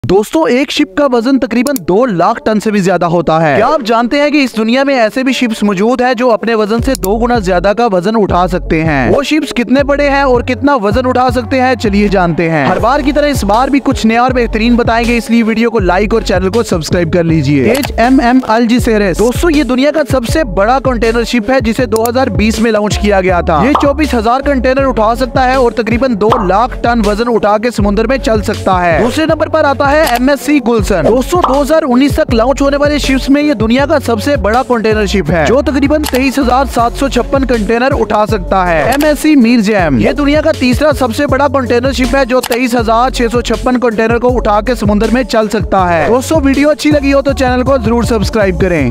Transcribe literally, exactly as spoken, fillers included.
दोस्तों, एक शिप का वजन तकरीबन दो लाख टन से भी ज्यादा होता है। क्या आप जानते हैं कि इस दुनिया में ऐसे भी शिप्स मौजूद हैं जो अपने वजन से दो गुना ज्यादा का वजन उठा सकते हैं? वो शिप्स कितने बड़े हैं और कितना वजन उठा सकते हैं, चलिए जानते हैं। हर बार की तरह इस बार भी कुछ नया और बेहतरीन बताएंगे, इसलिए वीडियो को लाइक और चैनल को सब्सक्राइब कर लीजिए। एच एम एम अल्जीसेरस दोस्तों, ये दुनिया का सबसे बड़ा कंटेनर शिप है जिसे दो हजार बीस में लॉन्च किया गया था। ये चौबीस हजार कंटेनर उठा सकता है और तकरीबन दो लाख टन वजन उठा के समुद्र में चल सकता है। दूसरे नंबर पर आता है एम एस सी गुलशन। दोस्तों, दो हजार उन्नीस तक लॉन्च होने वाले शिप्स में ये दुनिया का सबसे बड़ा कंटेनर शिप है जो तकरीबन तेईस हजार सात सौ छप्पन कंटेनर उठा सकता है। एम एस सी मीरजैम ये दुनिया का तीसरा सबसे बड़ा कंटेनर शिप है जो तेईस हजार छह सौ छप्पन कंटेनर को उठा के समुद्र में चल सकता है। दोस्तों, वीडियो अच्छी लगी हो तो चैनल को जरूर सब्सक्राइब करें।